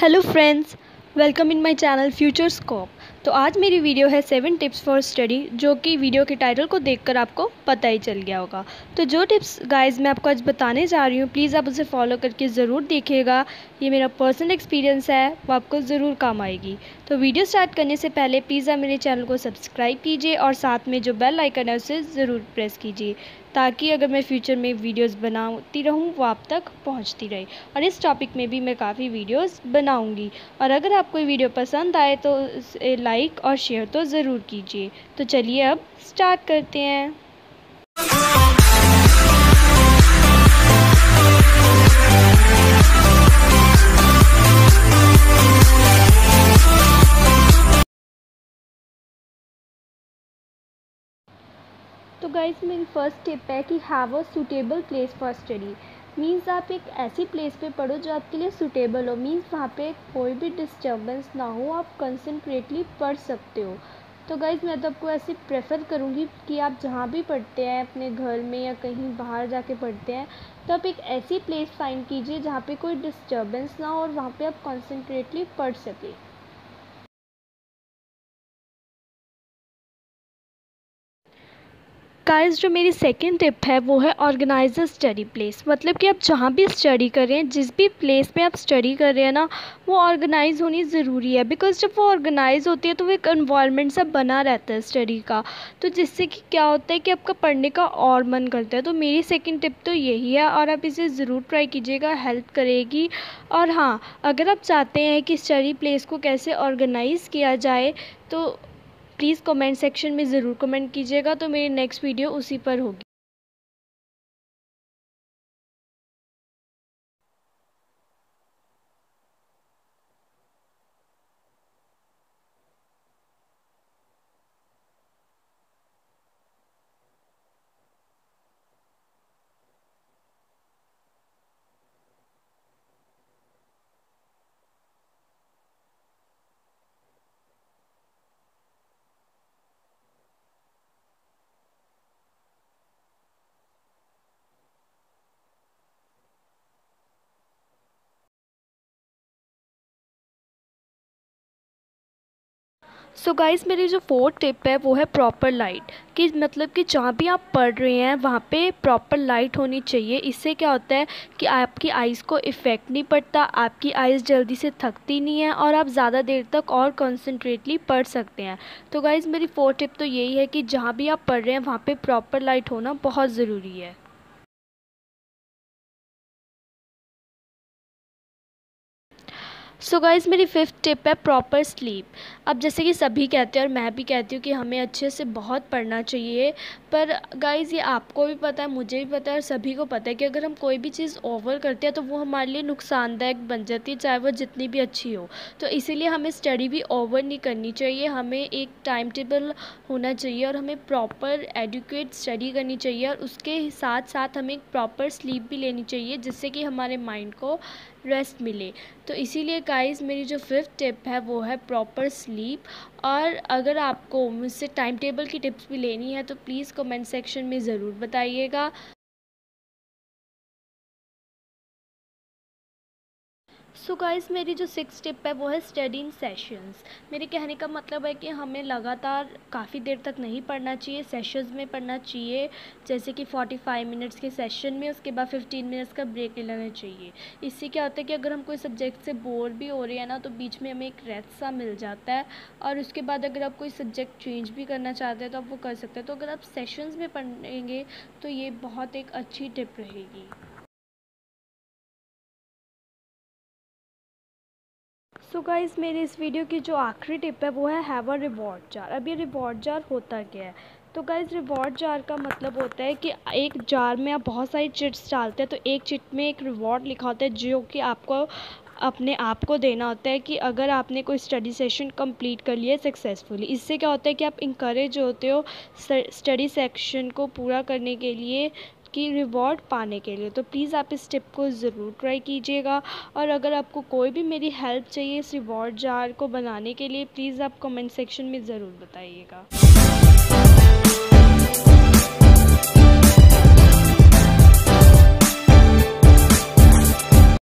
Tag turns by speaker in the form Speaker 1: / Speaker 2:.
Speaker 1: Hello friends, welcome in my channel future scope. तो आज मेरी वीडियो है 7 टिप्स फॉर स्टडी, जो कि वीडियो के टाइटल को देखकर आपको पता ही चल गया होगा। तो जो टिप्स गाइस मैं आपको आज बताने जा रही हूँ, प्लीज़ आप उसे फॉलो करके ज़रूर देखिएगा। ये मेरा पर्सनल एक्सपीरियंस है, वो आपको ज़रूर काम आएगी। तो वीडियो स्टार्ट करने से पहले प्लीज़ आप मेरे चैनल को सब्सक्राइब कीजिए और साथ में जो बेल आइकन है उसे ज़रूर प्रेस कीजिए, ताकि अगर मैं फ्यूचर में वीडियोस बनाती रहूँ वो आप तक पहुँचती रहे। और इस टॉपिक में भी मैं काफ़ी वीडियोस बनाऊँगी। और अगर आपको ये वीडियो पसंद आए तो इसे लाइक और शेयर तो ज़रूर कीजिए। तो चलिए अब स्टार्ट करते हैं। तो गाइस मेरी फर्स्ट टिप है कि have a suitable place for study. Means आप एक ऐसी प्लेस पे पढ़ो जो आपके लिए सूटेबल हो। मीन्स वहाँ पे कोई भी डिस्टर्बेंस ना हो, आप कंसंट्रेटली पढ़ सकते हो। तो गाइस मैं तो आपको ऐसे प्रेफर करूँगी कि आप जहाँ भी पढ़ते हैं, अपने घर में या कहीं बाहर जाके पढ़ते हैं, तो आप एक ऐसी प्लेस फाइंड कीजिए जहाँ पे कोई डिस्टर्बेंस ना हो और वहाँ पे आप कंसंट्रेटली पढ़ सकें। गाइस जो मेरी सेकंड टिप है वो है ऑर्गेनाइज अ स्टडी प्लेस। मतलब कि आप जहाँ भी स्टडी कर रहे हैं, जिस भी प्लेस में आप स्टडी कर रहे हैं ना, वो ऑर्गेनाइज होनी ज़रूरी है। बिकॉज़ जब वो ऑर्गेनाइज होती है तो वो एक एनवायरनमेंट सा बना रहता है स्टडी का, तो जिससे कि क्या होता है कि आपका पढ़ने का और मन करता है। तो मेरी सेकंड टिप तो यही है और आप इसे ज़रूर ट्राई कीजिएगा, हेल्प करेगी। और हाँ, अगर आप चाहते हैं कि स्टडी प्लेस को कैसे ऑर्गेनाइज़ किया जाए तो प्लीज़ कमेंट सेक्शन में ज़रूर कमेंट कीजिएगा, तो मेरी नेक्स्ट वीडियो उसी पर होगी। सो गाइस मेरी जो फोर्थ टिप है वो है प्रॉपर लाइट। कि मतलब कि जहाँ भी आप पढ़ रहे हैं वहाँ पे प्रॉपर लाइट होनी चाहिए। इससे क्या होता है कि आपकी आइज़ को इफ़ेक्ट नहीं पड़ता, आपकी आइज़ जल्दी से थकती नहीं है और आप ज़्यादा देर तक और कंसंट्रेटली पढ़ सकते हैं। तो गाइस मेरी फोर्थ टिप तो यही है कि जहाँ भी आप पढ़ रहे हैं वहाँ पे प्रॉपर लाइट होना बहुत ज़रूरी है। सो गाइज़ मेरी फिफ्थ टिप है प्रॉपर स्लीप। अब जैसे कि सभी कहते हैं और मैं भी कहती हूँ कि हमें अच्छे से बहुत पढ़ना चाहिए, पर गाइज़ ये आपको भी पता है, मुझे भी पता है और सभी को पता है कि अगर हम कोई भी चीज़ ओवर करते हैं तो वो हमारे लिए नुकसानदायक बन जाती है, चाहे वो जितनी भी अच्छी हो। तो इसीलिए हमें स्टडी भी ओवर नहीं करनी चाहिए, हमें एक टाइम टेबल होना चाहिए और हमें प्रॉपर एडुकेट स्टडी करनी चाहिए और उसके साथ साथ हमें एक प्रॉपर स्लीप भी लेनी चाहिए, जिससे कि हमारे माइंड को रेस्ट मिले। तो इसीलिए गाइस मेरी जो फिफ्थ टिप है वो है प्रॉपर स्लीप। और अगर आपको मुझसे टाइम टेबल की टिप्स भी लेनी है तो प्लीज़ कमेंट सेक्शन में ज़रूर बताइएगा। सो गाइस मेरी जो सिक्स टिप है वो है स्टडी इन सेशंस। मेरे कहने का मतलब है कि हमें लगातार काफ़ी देर तक नहीं पढ़ना चाहिए, सेशंस में पढ़ना चाहिए। जैसे कि 45 मिनट्स के सेशन में, उसके बाद 15 मिनट्स का ब्रेक ले लेना चाहिए। इससे क्या होता है कि अगर हम कोई सब्जेक्ट से बोर भी हो रहे हैं ना, तो बीच में हमें एक रेस्ट सा मिल जाता है और उसके बाद अगर आप कोई सब्जेक्ट चेंज भी करना चाहते हैं तो आप वो कर सकते हैं। तो अगर आप सेशंस में पढ़ेंगे तो ये बहुत एक अच्छी टिप रहेगी। सो गाइस मेरी इस वीडियो की जो आखिरी टिप है वो है हैव अ रिवॉर्ड जार। अब ये रिवॉर्ड जार होता क्या है? तो गाइस रिवॉर्ड जार का मतलब होता है कि एक जार में आप बहुत सारी चिट्स डालते हैं, तो एक चिट में एक रिवॉर्ड लिखा होता है जो कि आपको अपने आप को देना होता है कि अगर आपने कोई स्टडी सेशन कंप्लीट कर लिया सक्सेसफुली। इससे क्या होता है कि आप इंकरेज होते हो स्टडी सेक्शन को पूरा करने के लिए, की रिवॉर्ड पाने के लिए। तो प्लीज़ आप इस टिप को ज़रूर ट्राई कीजिएगा। और अगर आपको कोई भी मेरी हेल्प चाहिए इस रिवॉर्ड जार को बनाने के लिए, प्लीज़ आप कमेंट सेक्शन में ज़रूर बताइएगा।